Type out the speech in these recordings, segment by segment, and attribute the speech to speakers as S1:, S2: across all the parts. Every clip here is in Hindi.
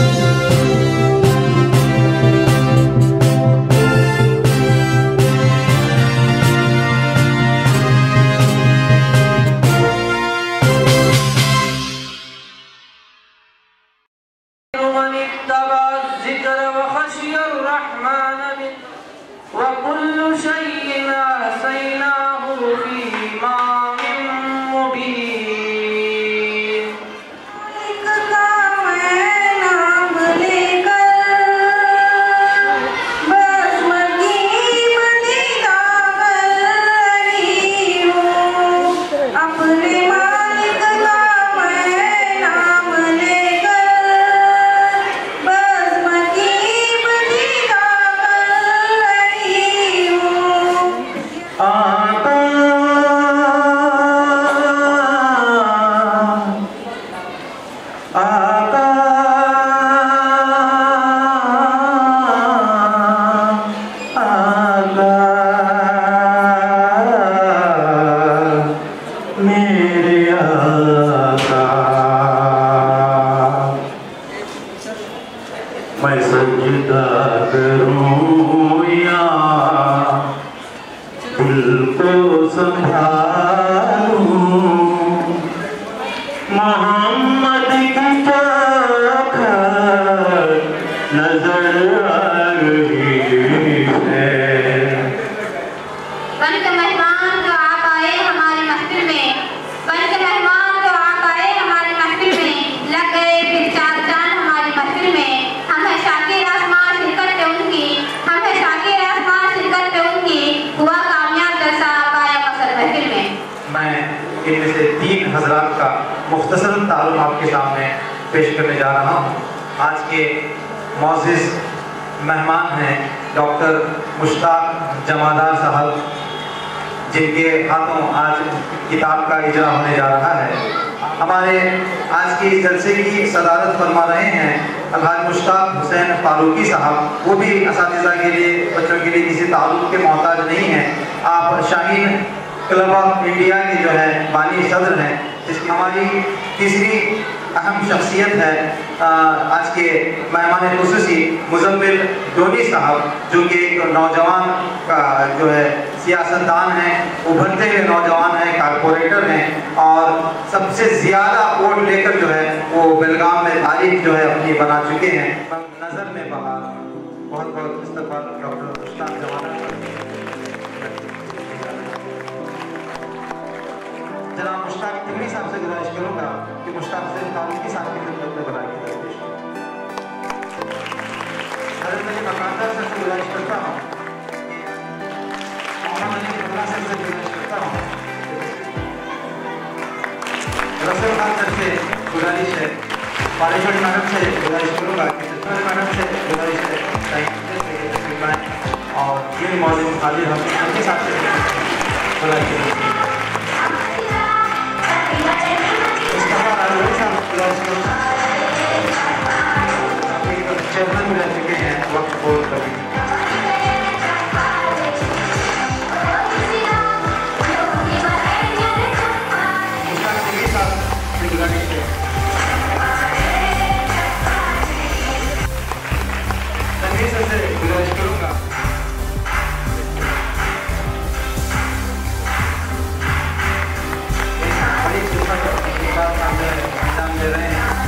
S1: दे रहे हैं।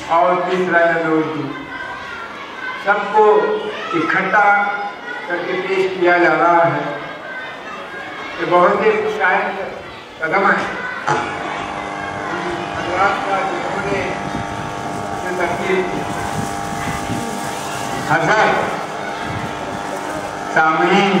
S1: और तीसरा उर्दू, सबको इकट्ठा करके पेश किया जा रहा है। ये बहुत ही खुशायद कदम है का जिन्होंने तकलीफ की। हज़रत सामीन,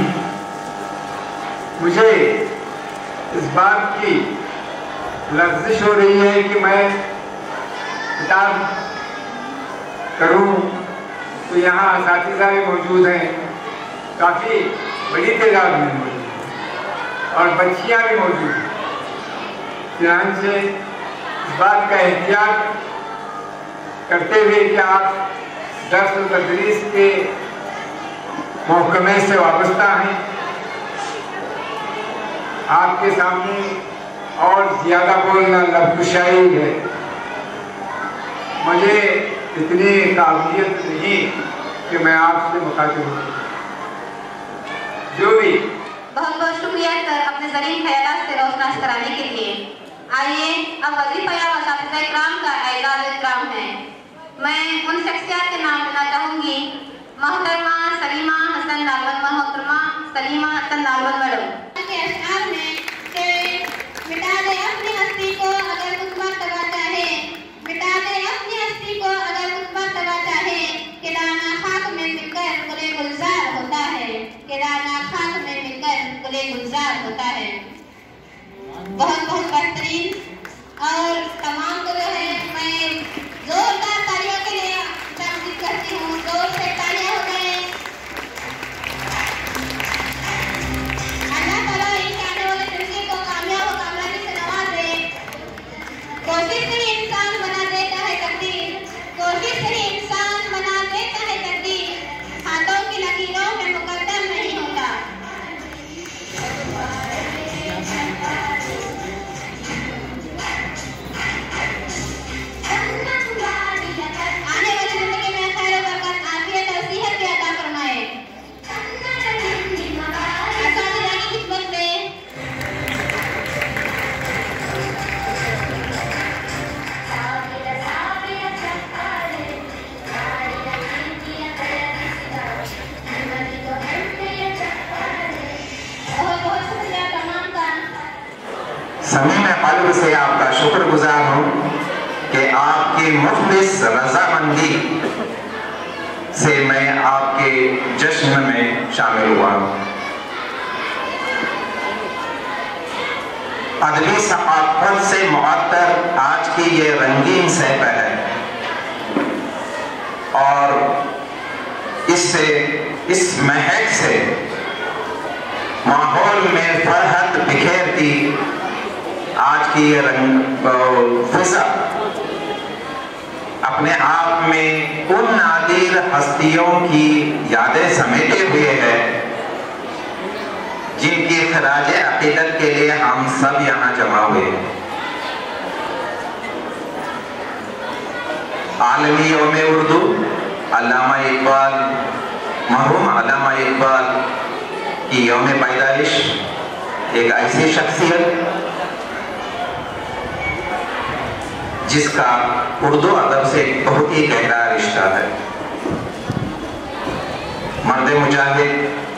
S1: मुझे इस बात की लफ्ज़िश हो रही है कि मैं किताब करूं, तो यहाँ असातिज़ा भी मौजूद हैं, काफ़ी बड़ी तादाद में मौजूद हैं और बच्चियाँ भी मौजूद हैं। चुनांचे इस बात का एहतियात करते हुए कि आप दर्स व तदरीस के महकमे से वाबस्ता हैं, आपके सामने और ज़्यादा बोलना लबकुशाई है। मुझे इतनी काबिलियत नहीं कि मैं आपसे मुखातिब हूँ। जो भी
S2: बहुत बहुत शुक्रिया सर अपने ज़रीन ख्यालात से रोशनास कराने के लिए। आइए अब वज़ीफ़ा या असातिज़ा इकराम का एज़ाज़ इकराम है। मैं उन शख्सियत के नाम लेना चाहूँगी। मोहतरमा सलीमा हसन लालवन, मोहतरमा सलीमा हसन लालवन मैडम के अशआर में कि मिटा दे अपनी हस्ती को अगर कुछ मर्तबा चाहे, मिटा दे अपनी हस्ती को अगर कुछ मर्तबा चाहे, कि दाना खाक में मिलकर गुले गुलजार होता है, कि दाना खाक में मिलकर गुले गुलजार होता है। बहुत बहुत बेहतरीन। और तमाम को जो है मैं जोरदार तालियों के लिए तारीफ करती हूँ। जोर से तालियां हो गए। अल्लाह ताला इनके आने वाले सिलसिले को कामयाब और कामयाबी से नवाजे। कोशिश से ही इंसान बना देता है तकदीर, कोशिश से ही इंसान बना देता है तकदीर, हाथों की लकीरों में मुकद्दर नहीं होता। आने वाली जिंदगी में खैर और बरकत, आफियत और सेहत भी अता फरमाए। असातिज़ा की खिदमत में बहुत बहुत शुक्रिया तमाम का।
S3: समीम क़ल्ब से आपका शुक्रगुजार हूँ कि आपकी मुखलिस रजामंदी से मैं आपके जश्न में शामिल हुआ हूँ। अदबी सक़ाफ़त से मुअत्तर आज की ये रंगीन सहफ़ है और इससे, इस महक से माहौल में फरहत बिखेरती आज की ये फिजा अपने आप में उन नादिर हस्तियों की यादें समेटे हुए है जिनकी खराज अक़ीदत के लिए हम सब यहाँ जमा हुए हैं। आलमी यौम उर्दू, अल्लामा इकबाल, मरहूम अल्लामा इकबाल की यौम पैदाइश, एक ऐसी शख्सियत जिसका उर्दू अदब से बहुत ही गहरा रिश्ता है। मर्द मुजाहिद,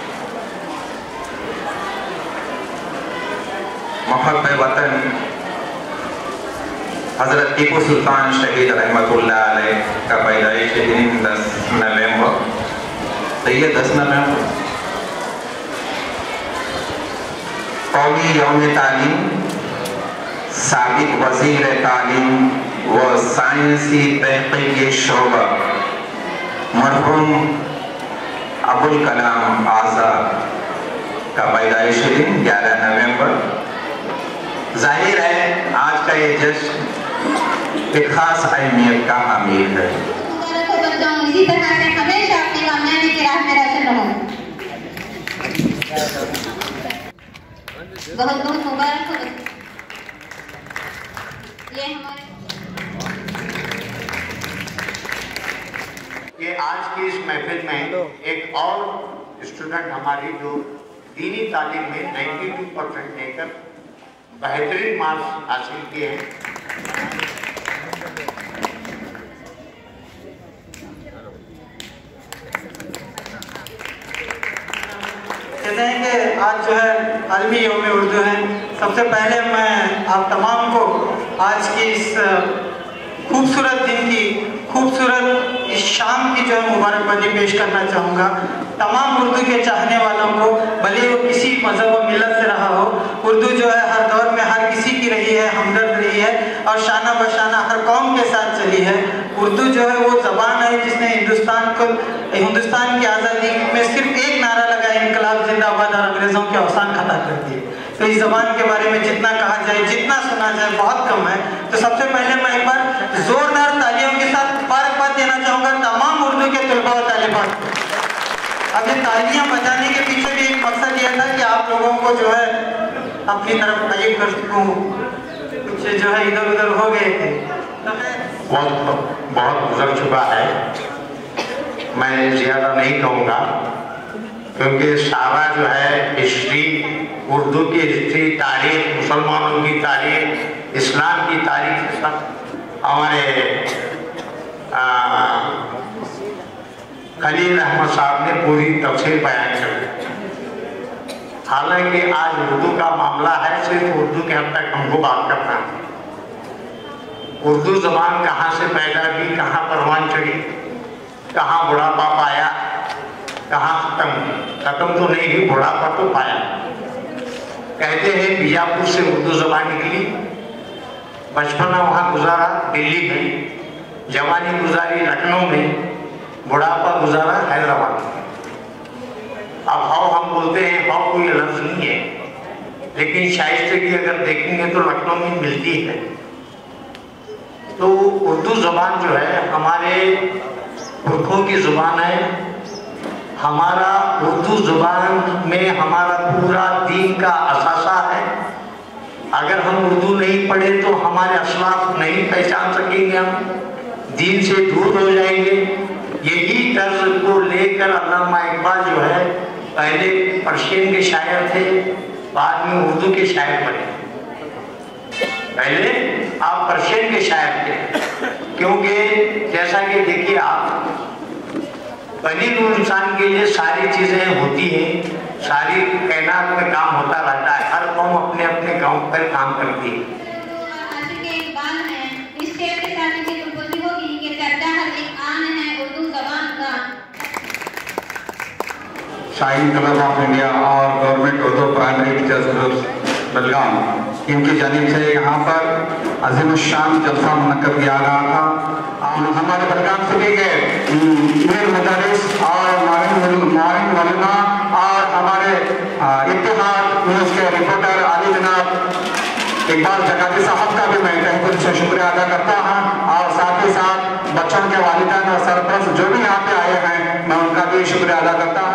S3: मुहब्ब वतन हज़रत टीपू सुल्तान शहीद रहमतुल्लाह अलैह का पैदाइश दिन 10 नवंबर, तो ये 10 नवंबर कौमी यौम तालीम, साबिक वज़ीर तालीम व साइंसी तहक़ीक़ शोबा मरहूम अबुल कलाम आज़ाद का पैदाइश दिन 11 नवंबर। जाहिर है आज का ये जश्न एक खास अहमियत का हामिल है।
S2: इसी तरह से हमेशा अपनी कामयाबी की राह में रोशन रहो। बहुत बहुत मुबारक हो।
S4: ये आज की इस महफिल में एक और स्टूडेंट हमारी जो दीनी तालीम में 92% लेकर बेहतरीन मार्क्स हासिल किए हैं,
S5: कहते हैं कि आज जो है आलमी यौम उर्दू है। सबसे पहले मैं आप तमाम को आज की इस खूबसूरत दिन की, खूबसूरत इस शाम की जो है मुबारकबादी पेश करना चाहूँगा। तमाम उर्दू के चाहने वालों को, भले वो किसी मज़हब व मिलत से रहा हो, उर्दू जो है हर दौर में हर किसी की रही है, हमदर्द रही है और शाना बशाना हर कौम के साथ चली है। उर्दू जो है वो ज़बान है जिसने हिंदुस्तान की आज़ादी में सिर्फ एक नारा लगाया, इनकलाब जिंदाबाद, और अंग्रेज़ों के अवसान खता कर दिए। तो इस ज़बान के बारे में जितना कहा जाए, जितना सुना जाए, बहुत कम है। तो सबसे पहले मैं एक बार ज़ोरदार तालियों के साथ मुबारकबाद देना चाहूँगा तमाम उर्दू के तलबा व तालिबात को। अब ये तालियां बजाने के पीछे भी एक मकसद यह था कि आप लोगों को जो है अपनी तरफ करीब कर सकूं। कुछ जो है इधर उधर हो गए थे तो
S4: बहुत गुजर चुका है, मैं ज़्यादा नहीं कहूँगा क्योंकि सारा जो है हिस्ट्री, उर्दू की हिस्ट्री, तारीख, मुसलमानों की तारीख, इस्लाम की तारीख, सब हमारे खलील अहमद साहब ने पूरी तफसीर बयान कर दी। हालांकि आज उर्दू का मामला है, सिर्फ उर्दू के हद तक हमको बात करना है। उर्दू ज़बान कहाँ से पैदा हुई, कहाँ परवान चढ़ी, कहाँ बुढ़ापा पाया, कहाँ खत्म तो नहीं हुई, बुढ़ापा तो पाया। कहते हैं बीजापुर से उर्दू ज़बान निकली, बचपना वहाँ गुजारा दिल्ली में, जवानी गुजारी लखनऊ में, बुढ़ापा गुजारा हैदराबाद में। अब हाउ हम बोलते हैं, हाउ कोई लफ्ज़ नहीं है, लेकिन शाइस्ते की अगर देखेंगे तो लखनऊ में मिलती है। तो उर्दू ज़बान जो है हमारे पुरखों की ज़ुबान है। हमारा उर्दू ज़ुबान में हमारा पूरा दीन का असासा है। अगर हम उर्दू नहीं पढ़े तो हमारे असलाफ नहीं पहचान सकेंगे, हम दीन से दूर हो जाएंगे। यही तर्ज को लेकर अल्लामा इकबाल जो है पहले पर्शियन के शायर थे, बाद में उर्दू के शायर बने। पहले आप पर्शियन के शायर थे, क्योंकि जैसा कि देखिए आप, बनी इंसान के लिए सारी चीज़ें होती हैं, सारी कायनात में काम होता रहता है, हर कौम अपने अपने गाँव पर काम करती है।
S6: शाहीन क्लब ऑफ इंडिया और government Urdu primary teachers group Belgaum, इनकी जानिब से यहाँ पर अज़ीमुश्शान जलसा मुनक्कद किया गया था। हमारे बेलगाम सिटी के मीर मुदर्रिस और मारिन मौलाना और हमारे इत्तेहाद न्यूज़ के रिपोर्टर आली जनाब इकबाल जकाती साहब का भी मैं तहे दिल से शुक्रिया अदा करता हूँ, और साथ ही साथ बच्चों के वालिदैन और सरपरस्त जो भी यहाँ पे आए हैं, मैं उनका भी शुक्रिया अदा करता हूँ।